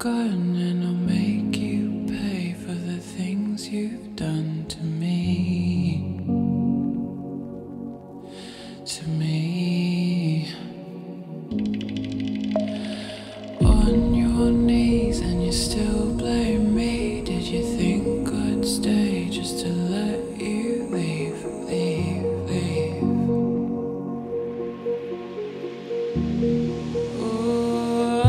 gun and I'll make you pay for the things you've done to me. To me. On your knees and you still blame me. Did you think I'd stay just to let you leave, leave, leave? Oh,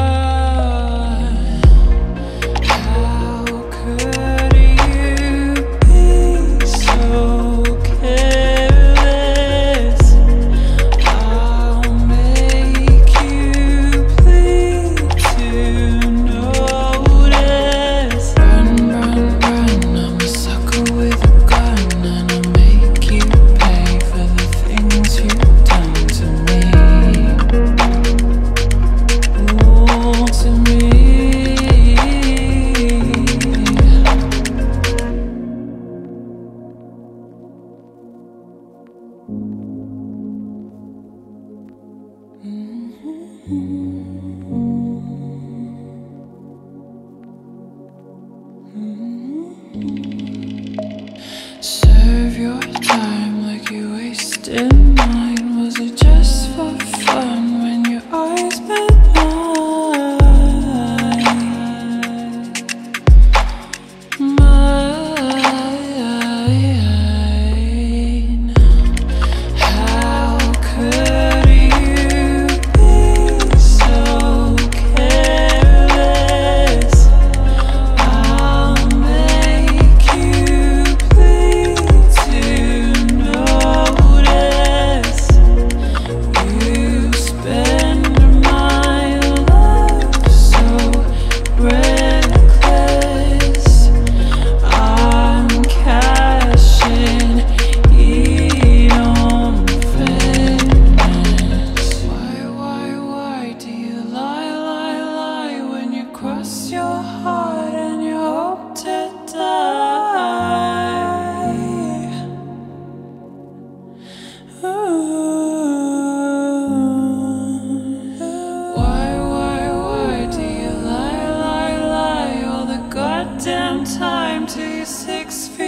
how could you be so careless? I'll make you bleed to notice. Run, run, run, I'm a sucker with a gun and I'll make you pay for the things you've done to me. Oh, to me. Serve your time like you wasted mine. Was it just for fun when your eyes met mine? Mine. How could you be so careless? I'll make you bleed to notice. You spend my love so reckless. I'm cashing in on fairness. Why do you lie when you cross your heart and you hope to die? Why do you lie all the goddamn time till you're 6 feet